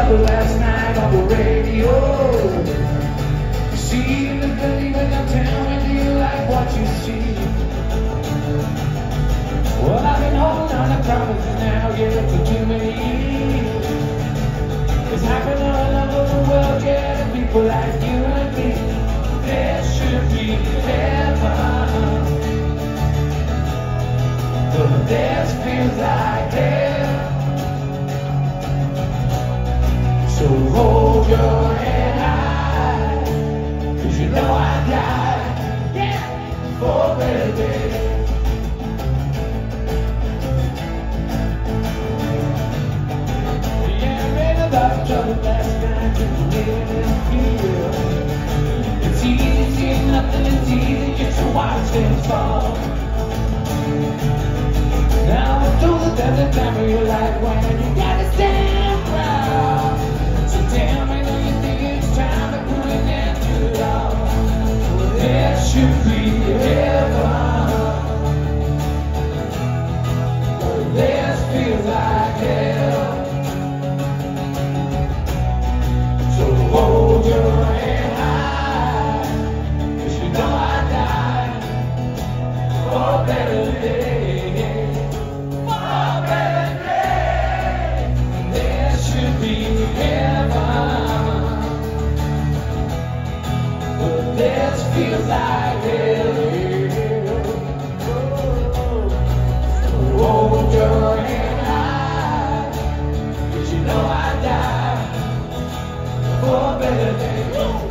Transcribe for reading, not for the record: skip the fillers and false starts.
trouble last night on the radio. You see the believer, now tell me, do you like what you see? Well, I've been holding on to promises now, yeah, for too many years. It's happened all over the world, yeah, to people like you and me. There should be heaven, but this feels like hell. So hold your head high, 'cause you know I died, yeah, for a better day. Yeah, I read about trouble last night in the living here. It's easy seeing nothing, it's easy just to watch things fall. Now I'm told that there's a time of your life when you gotta stand proud. So tell me, do you think it's time to put an end to it all? Well, there should be heaven, but this feels like hell. So hold your head high, 'cause you know I died for a better day. This feels like hell. Hold your head high, 'cause you know I died for a better day.